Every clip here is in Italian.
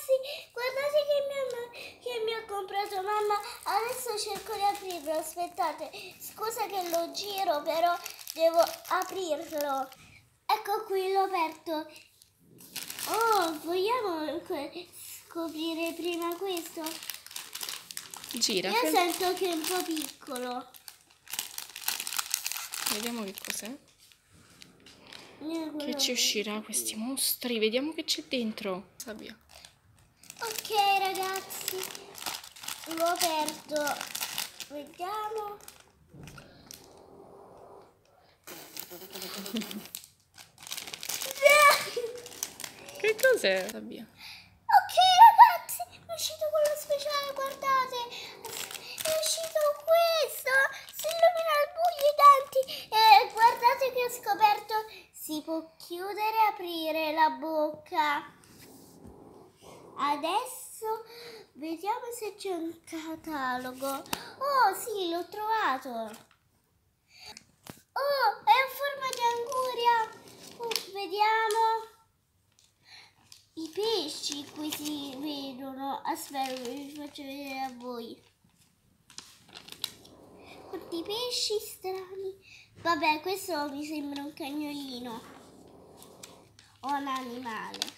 ragazzi, guardate che mi ha comprato mamma. Adesso cerco di aprirlo, aspettate. Scusa che lo giro, però devo aprirlo. Ecco qui, l'ho aperto. Oh, vogliamo scoprire prima questo? Gira. Io sento che è un po' piccolo. Vediamo che cos'è. Che ci uscirà questi mostri? Vediamo che c'è dentro. Sabbia. Ok ragazzi, l'ho aperto. Vediamo. Che cos'è? Sabbia. Ok ragazzi, è uscito quello speciale, guardate. È uscito questo. Si illumina al buio i denti. E guardate che ho scoperto. Si può chiudere e aprire la bocca. Adesso vediamo se c'è un catalogo. Oh sì, l'ho trovato. Oh, è in forma di anguria. Vediamo. I pesci qui si vedono. Aspetta, vi faccio vedere a voi. Quanti pesci strani. Vabbè, questo mi sembra un cagnolino. O un animale.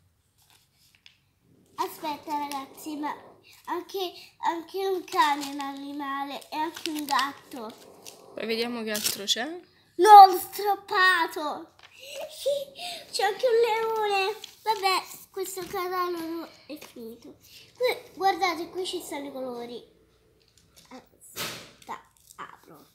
Aspetta ragazzi, ma anche un cane è un animale e anche un gatto. Poi vediamo che altro c'è. No, l'ho strappato! C'è anche un leone. Vabbè, questo catalogo è finito. Guardate, qui ci stanno i colori. Aspetta, apro.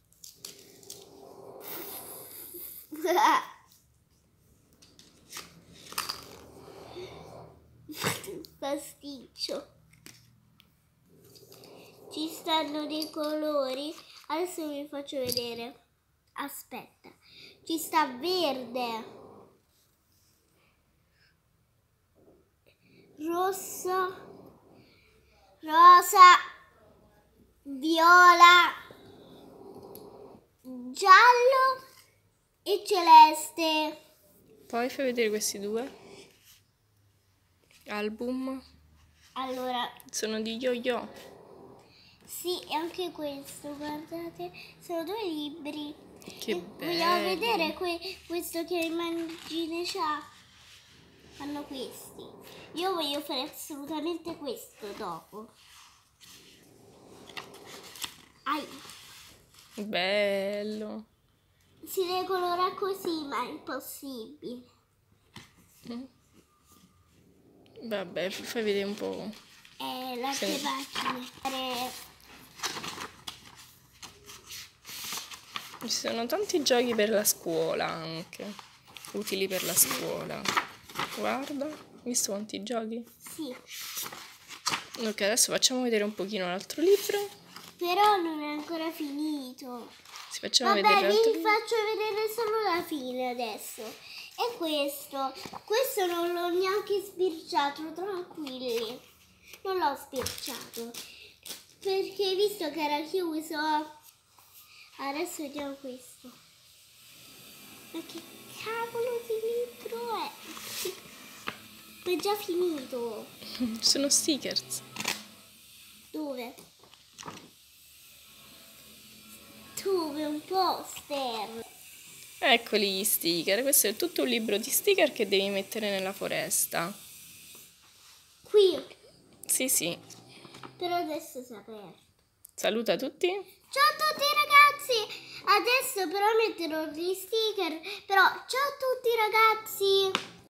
Pasticcio. Ci stanno dei colori. Adesso vi faccio vedere. Aspetta, ci sta verde, rosso, rosa, viola, giallo e celeste. Poi fai vedere questi due album. Allora, Sono di yo-yo. sì, e anche questo, guardate, sono due libri. Che Vogliamo belli. vedere questo che immagine c'ha? Fanno questi. Io voglio fare assolutamente questo dopo. Ai. Bello. Si decolora così, ma è impossibile. Vabbè, fai vedere un po'. Le altre Sì. pagine. Ci sono tanti giochi per la scuola anche. Utili per la scuola. Guarda, hai visto quanti giochi? Sì, Ok, adesso facciamo vedere un pochino l'altro libro. però non è ancora finito. Si facciamo Vabbè, vedere l'altro vi libro. faccio vedere solo la fine adesso. E questo non l'ho neanche sbirciato, tranquilli. Non l'ho sbirciato. Perché visto che era chiuso, adesso vediamo questo. Ma che cavolo di libro è? È già finito. Sono stickers. Dove? Dove? Un poster. Eccoli gli sticker. Questo è tutto un libro di sticker che devi mettere nella foresta. Qui. Sì, sì. Però adesso si è aperto. Saluta tutti. Ciao a tutti ragazzi. Adesso però metterò gli sticker. Però ciao a tutti ragazzi.